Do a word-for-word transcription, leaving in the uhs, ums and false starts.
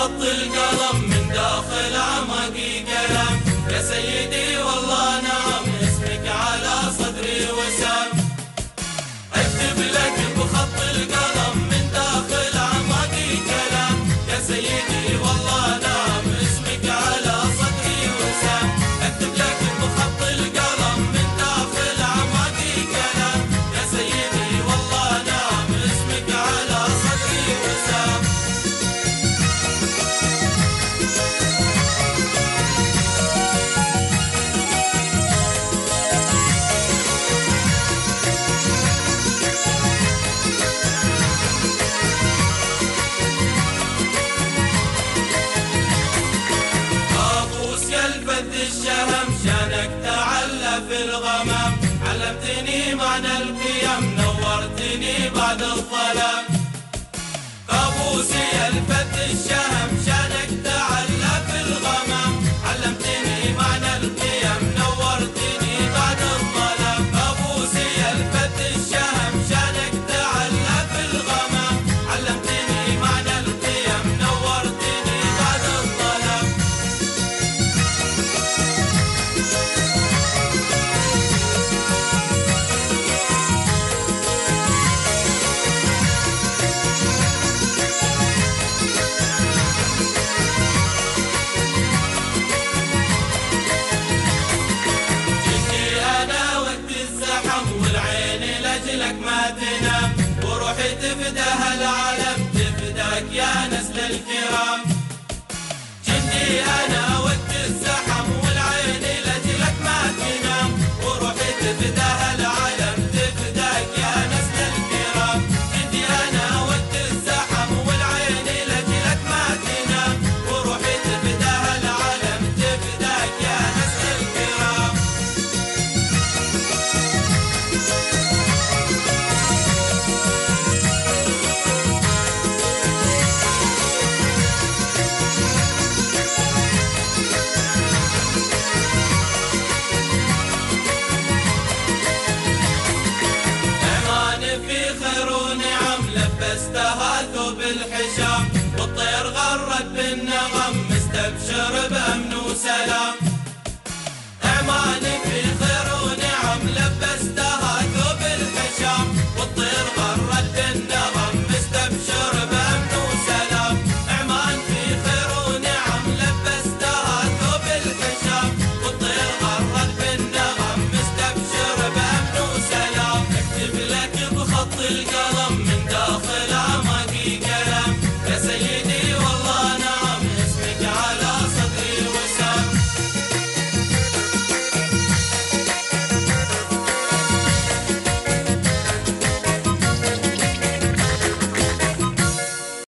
بخط القلم من داخل اعماقي كلام. يا سيدي والله نعم اسمك على صدري وسام. اكتب لك بخط القلم من داخل اعماقي كلام. يا سيدي والله نعم اسمك على صدري وسام. اكتب لك بخط القلم من داخل اعماقي كلام. يا سيدي والله نعم اسمك على صدري وسام. الشهم شانك تعلى في الغمام. علمتني معنى القيم نورتني بعد الظلام. قابوسي الفت الشهم شانك تعلى في الغمام. علمتني معنى القيم نورتني بعد الظلام. قابوسي الفت الشهم شانك تعلى في الغمام. علمتني معنى القيم نورتني بعد الظلام. لك ما تنام وروحي تفداها العالم تفداك يا نسل الكرام. جندي انا